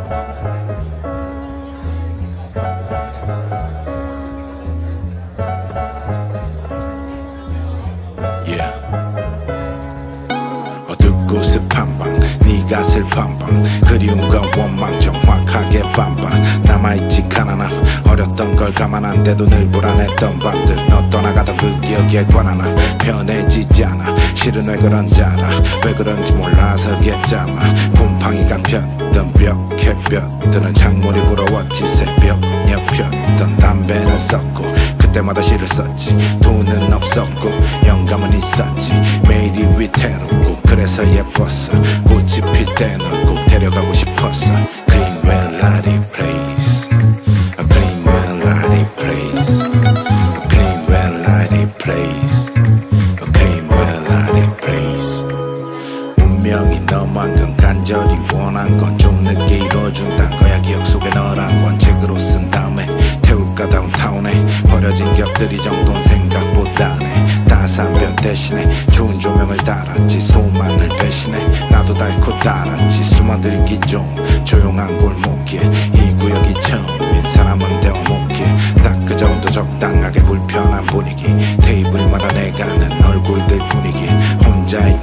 어둡고 습한 방 네가 슬픈 방 그리움과 원망 정확하게 반반 남아있지 가난함 어렸던 걸 감안한데도 늘 불안했던 밤들 너 떠나가던 그 기억에 관한 편해지지 않아 실은 왜 그런지 알아 왜 그런지 몰라서겠잖아 곰팡이가 폈던 벽 햇볕들은 창문이 부러웠지 새벽 옆였던 담배는 썼고 그때마다 시를 썼지 돈은 없었고 영감은 있었지 매일이 위태롭고 그래서 예뻤어 꽃이 필 때는 꼭 데려가고 싶었어 Clean melody place A clean melody place A clean melody place A clean melody place 운명이 너만큼 간절히 원한 건 좀 늦게 이뤄준단 거야 기억 속에 너란 건 책으로 쓴 다음에 태울까 다운타운에 버려진 격들이 정도는 생각보다네 따스한 볕 대신에 좋은 조명을 달았지 소망을 배신해 나도 닳고 달았지 숨어들기 좀 조용한 골목길 이 구역이 처음인 사람은 데워먹길 딱 그 정도 적당하게 불편한 분위기 테이블마다 내가는 얼굴들 분위기 혼자의